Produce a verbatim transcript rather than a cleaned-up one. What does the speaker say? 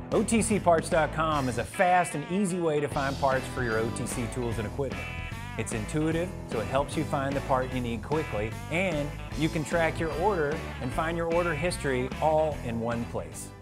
O T C parts dot com is a fast and easy way to find parts for your O T C tools and equipment. It's intuitive, so it helps you find the part you need quickly, and you can track your order and find your order history all in one place.